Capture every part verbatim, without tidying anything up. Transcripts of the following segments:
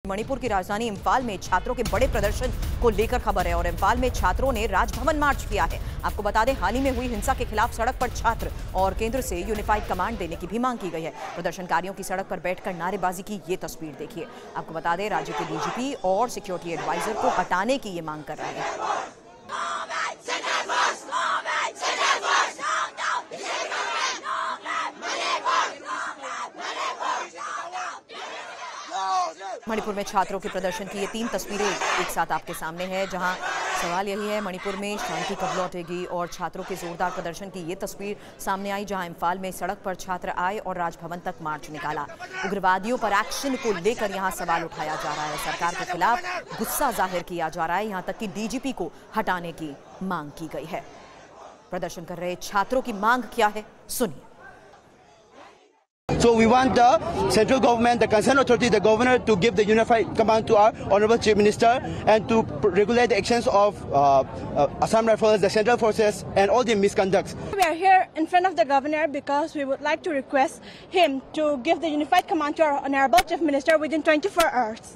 मणिपुर की राजधानी इंफाल में छात्रों के बड़े प्रदर्शन को लेकर खबर है और इंफाल में छात्रों ने राजभवन मार्च किया है। आपको बता दें, हाल ही में हुई हिंसा के खिलाफ सड़क पर छात्र और केंद्र से यूनिफाइड कमांड देने की भी मांग की गई है। प्रदर्शनकारियों की सड़क पर बैठकर नारेबाजी की ये तस्वीर देखिए। आपको बता दें, राज्य के डीजीपी और सिक्योरिटी एडवाइजर को हटाने की ये मांग कर रहे हैं। मणिपुर में छात्रों के प्रदर्शन की ये तीन तस्वीरें एक साथ आपके सामने है, जहां सवाल यही है मणिपुर में शांति कब लौटेगी। और छात्रों के जोरदार प्रदर्शन की ये तस्वीर सामने आई, जहां इंफाल में सड़क पर छात्र आए और राजभवन तक मार्च निकाला। उग्रवादियों पर एक्शन को लेकर यहां सवाल उठाया जा रहा है, सरकार के खिलाफ गुस्सा जाहिर किया जा रहा है, यहां तक कि डीजीपी को हटाने की मांग की गई है। प्रदर्शन कर रहे छात्रों की मांग क्या है, सुनिए। So we want the central government, the concerned authority, the governor to give the unified command to our honorable chief minister and to regulate the actions of uh, uh, Assam Rifles, the central forces and all the misconducts. We are here in front of the governor because we would like to request him to give the unified command to our honorable chief minister within twenty-four hours.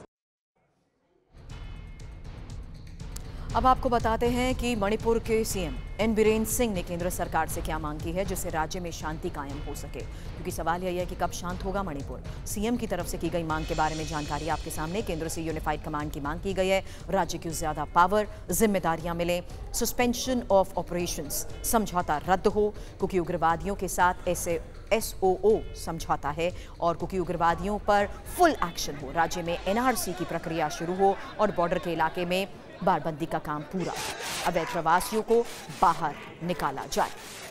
अब आपको बताते हैं कि मणिपुर के CM N Biren Singh ने केंद्र सरकार से क्या मांग की है जिससे राज्य में शांति कायम हो सके, क्योंकि सवाल यही है कि कब शांत होगा मणिपुर। सीएम की तरफ से की गई मांग के बारे में जानकारी आपके सामने। केंद्र से यूनिफाइड कमांड की मांग की गई है, राज्य को ज्यादा पावर, जिम्मेदारियां मिले, सस्पेंशन ऑफ ऑपरेशंस, समझौता रद्द हो क्योंकि उग्रवादियों के साथ ऐसे एस ओ ओ समझौता है और क्योंकि उग्रवादियों पर फुल एक्शन हो, राज्य में एन आर सी की प्रक्रिया शुरू हो और बॉर्डर के इलाके में बाड़बंदी का काम पूरा, अवैध प्रवासियों को बाहर निकाला जाए।